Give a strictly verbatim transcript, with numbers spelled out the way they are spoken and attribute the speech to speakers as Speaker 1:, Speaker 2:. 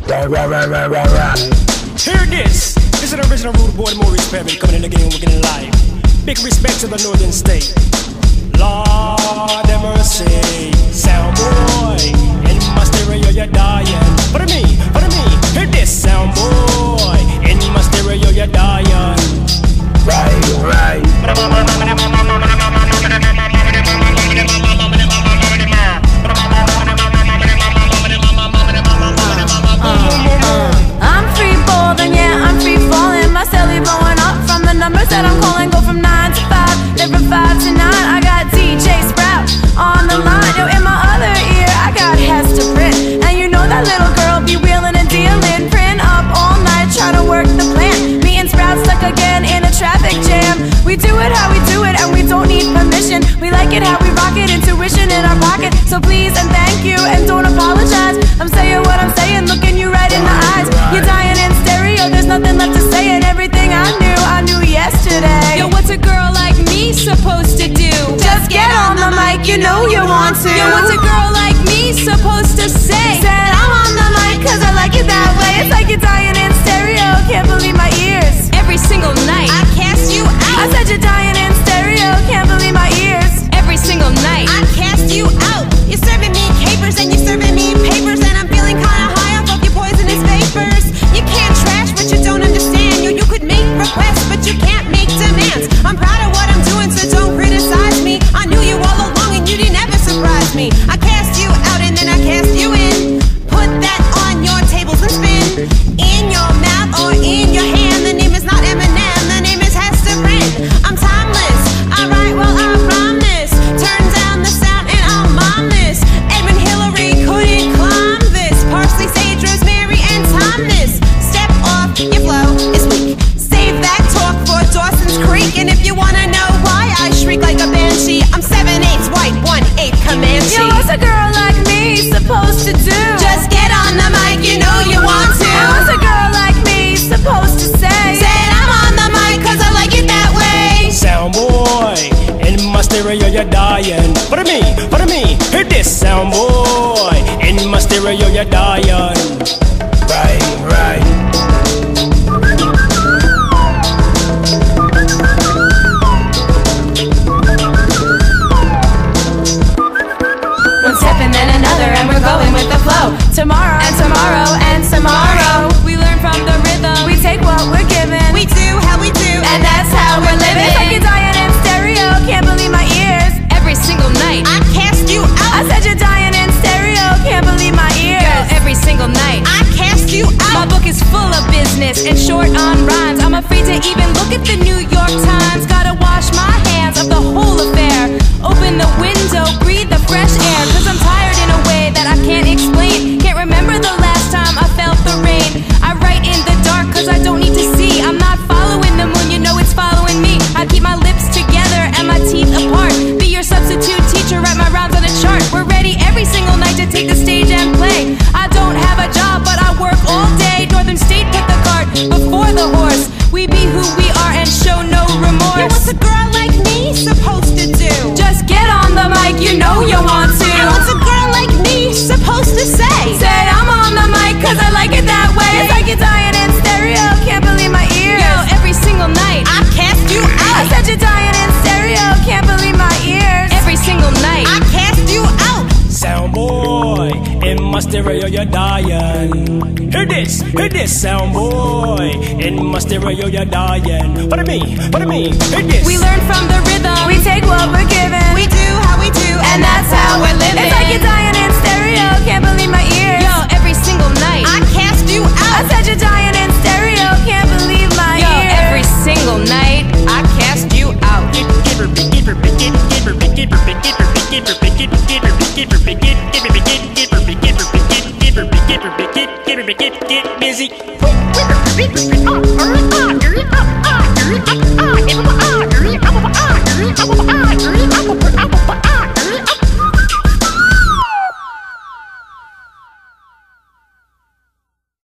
Speaker 1: Hear this. This is an original rude boy, Maurice Perry, coming in again, we're getting live. Big respect to the northern state. Lord have mercy, sound boy. In my stereo, you're dying. For me, for me, hear this, sound boy. In my stereo, you're dying. Right, right.
Speaker 2: I'm free balling, yeah, I'm free falling. My celly blowing up from the numbers that I'm calling. Go from nine to five, then from five to nine. I got D J Sprout on the line. Yo, in my other ear, I got Hester Print. And you know that little girl be wheeling and dealing. Print up all night, try to work the plan. Me and Sprout stuck again in a traffic jam. We do it how we do it, and we don't need permission. We like it how we rock it, intuition in our pocket. So please and thank you, and don't apologize. I'm saying what I'm saying, looking you right in the eyes. You're dying in stereo, there's nothing left to say. And everything I knew, I knew yesterday.
Speaker 3: Yo, what's a girl like me supposed to do?
Speaker 2: Just get on the mic, you know you want to.
Speaker 3: Yo, what's a girl like me supposed to say?
Speaker 2: Said I'm on the mic cause I like it that way. It's like you're dying in stereo, can't believe my ears.
Speaker 3: Every single night I cast you out.
Speaker 2: I said you're dying in stereo, can't believe my ears.
Speaker 3: Every single night
Speaker 4: I cast you out. You're serving me capers and you're serving me papers, and I'm feeling kinda high off of your poisonous vapors. You can't trash what you don't understand. You, you could make requests but you can't make demands. I'm proud of what I'm doing, so don't criticize me. I knew you all along and you didn't ever surprise me. I cast you out and then I cast you in. Put that on your tables and spin. In your mouth or in your hand. The name is not Eminem, the name is Hester Print. I'm timeless, I write well I promise. Turn down the sound and I'll mom this. Edmund Hillary couldn't climb this. Parsley, sage, rosemary and timeless. Step off, your flow is weak. Save that talk for Dawson's Creek. And if you wanna know why I shriek like a banshee, I'm seven eighths white, one eighth Comanche.
Speaker 2: Yo, what's a girl like me supposed to do?
Speaker 4: Just get on the mic, you know you want to.
Speaker 2: And what's a girl like me supposed to say?
Speaker 4: Said I'm on the mic cause I like it that way.
Speaker 1: Sound boy, in my stereo you're dying. For me, for me, hear this, sound boy. In my stereo you're dying. Right, right.
Speaker 2: One step and then another, and we're going with the flow. Tomorrow and tomorrow and tomorrow.
Speaker 3: we learn from the rhythm.
Speaker 2: We take what we're given.
Speaker 4: We do how we do,
Speaker 2: And that's how we're living. It's like you're dying in stereo, can't believe my ears.
Speaker 3: Every single night
Speaker 4: I cast you
Speaker 2: I
Speaker 4: out.
Speaker 2: said you're dying in stereo, can't believe my ears.
Speaker 3: Yo, every single night
Speaker 4: I cast you
Speaker 3: my
Speaker 4: out.
Speaker 3: book is full of business and short on rhymes. I'm afraid to even look at the New York Times. Gotta wash my hands of the whole affair. Open the window, breathe the fresh air. Cause I'm tired in a way that I can't explain. Can't remember the last time I felt the rain. I write in the dark cause I don't need to see. I'm not following the moon, you know it's following me. I keep my lips together and my teeth apart. Be your substitute teacher, write my rhymes on a chart. We're ready every single night to take the stage and play. I don't have a job but I work all day. Northern State put the cart before the horse. We be who we are and show no remorse.
Speaker 4: Yo, what's a girl like me supposed to do?
Speaker 2: Just get on the mic, you know you want to.
Speaker 4: And what's a girl like me supposed to say?
Speaker 2: Said I'm on the mic cause I like it that way. It's like you're dying in stereo, can't believe my ears.
Speaker 3: Yo, every single night
Speaker 4: I cast you
Speaker 2: I
Speaker 4: out.
Speaker 2: said you're dying in stereo, can't believe my ears.
Speaker 3: Every single night
Speaker 4: I cast you out.
Speaker 1: Sound boy, in my stereo you're dying. Hear this, hear this, sound boy. In my stereo you're dying. For me, for me, hear this.
Speaker 3: we learn from the rhythm.
Speaker 2: We take what we're given.
Speaker 4: We do how we do,
Speaker 2: And that's how